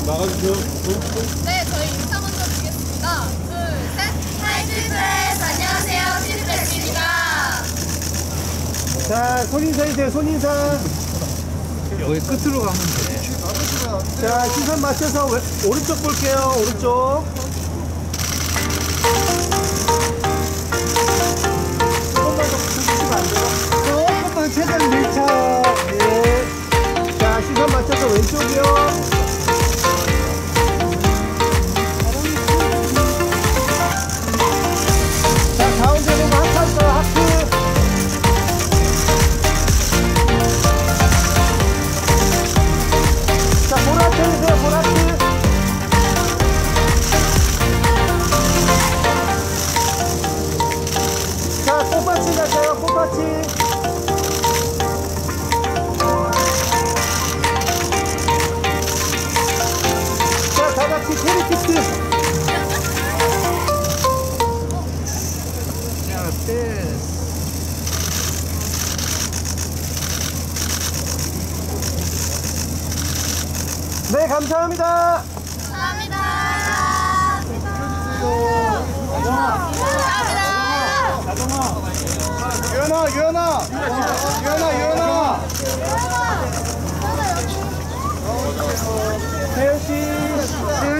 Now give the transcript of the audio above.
나가주세요. 네, 저희 인사 먼저 드리겠습니다. 둘, 셋. 하이트프레스 안녕하세요. 시리프레스입니다. 자, 손인사 해주세요. 손인사. 여기 끝으로 가면 돼. 자, 시선 맞춰서 오른쪽 볼게요. 오른쪽. 조금만 더 붙여주시면 안 돼요? 조금만 최대한 밀착. 네. 자, 시선 맞춰서 왼쪽이요. 자, 가운데 보고 하트 할까요? 하트. 자, 보라트 해주세요. 보라트. 자, 꽃받침 갈까요? 꽃받침. 자, 다 같이 테리키트. 야, 패스. 네, 감사합니다. 감사합니다. 유연아, 유연아. 유연아. 태연 씨.